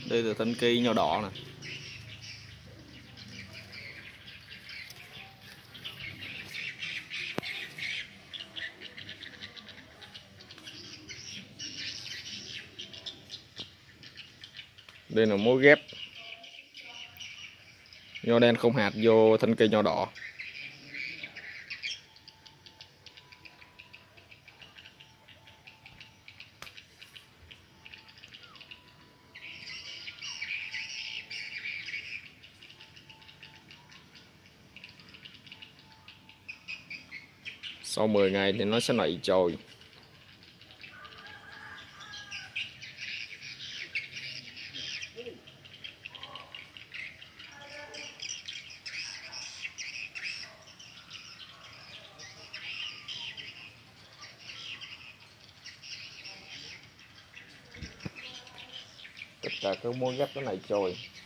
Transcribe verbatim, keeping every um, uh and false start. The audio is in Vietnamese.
Đây là thân cây nho đỏ này. Đây là mối ghép nho đen không hạt vô thân cây nho đỏ. Sau mười ngày thì nó sẽ nảy chồi. Tất cả các mối ghép nó nảy chồi.